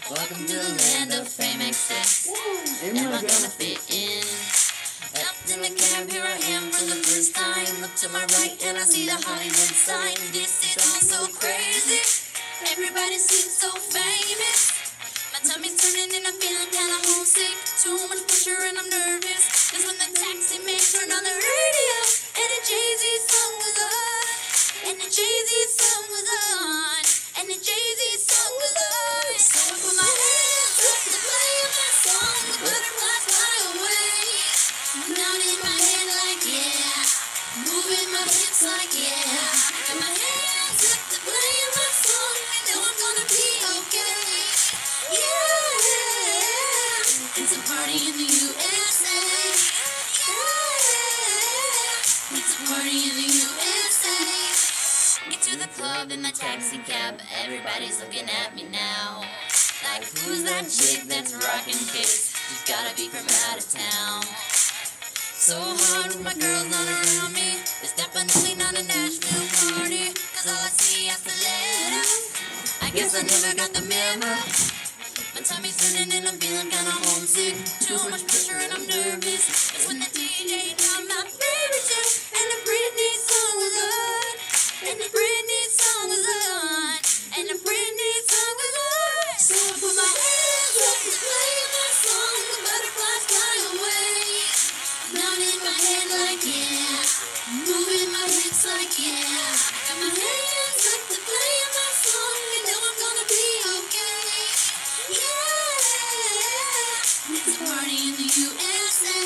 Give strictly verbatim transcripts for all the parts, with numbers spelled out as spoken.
Welcome to the land of fame excess. Am I gonna fit in? Up in the cab, here I am for the first time. Look to my right and I see the Hollywood sign. This is all so crazy. Everybody seems so famous. My tummy's turning and I'm feeling kinda homesick. Too much pressure and I'm nervous. That's when the taxi man turned on the radio and the Jay-Z song was on. And the Jay-Z song was on. And the Jay-Z song was on. So I put my hands up to play my song. The butterflies fly away. Down in my head like yeah. Moving my hips like yeah. Got my hands up to play my song. I know I'm gonna be okay. Yeah. It's a party in the U S A. Yeah. It's a party in the U S A. Get to the club in the taxi cab. Everybody's looking at me now. Like, who's that chick that's rocking kicks? She's gotta be from out of town. So hard with my girls not around me. It's definitely not a Nashville party. Cause all I see is the letter. I guess I never got the memo. My tummy's turning and I'm feeling kinda homesick. Too much pressure and I'm nervous. That's when the D J got my favorite tune. And the Britney song was on. And the Britney song was on. And the Britney song was on. So I put my hands up to play my song. The butterflies fly away. Down in my head like yeah. Moving my hips like yeah. Got my hands up to play my song. You know I'm gonna be okay. Yeah. It's a party in the U S A.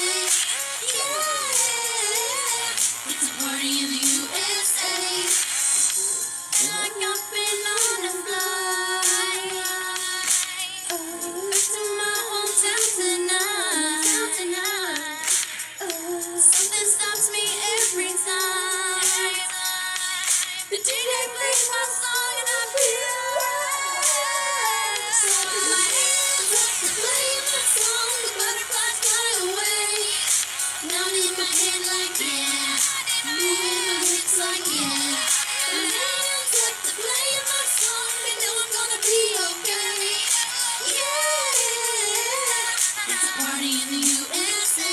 Yeah. It's a party in the U S A. Like I've been on a flight back to my hometown tonight. tonight. Something stops me every time. The D J plays my song and I feel alright. So I put my hands up to play my song. The butterflies fly away. Down in my head like yeah. Moving my hips like yeah. My hands up to play my song. You know I'm gonna be okay. Yeah. It's a party in the U S A.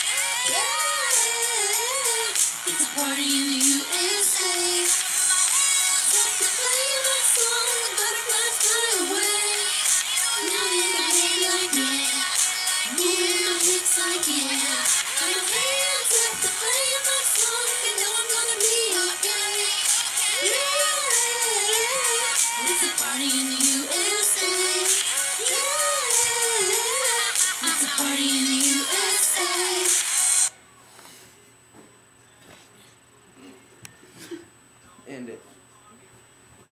Yeah. It's a party in the U S A. Up to play my song. The butterflies fly away. Down in my head like yeah. Moving my hips like yeah. Got my hands up to play my song. You know I'm gonna be okay. Yeah. It's a party in the U S A.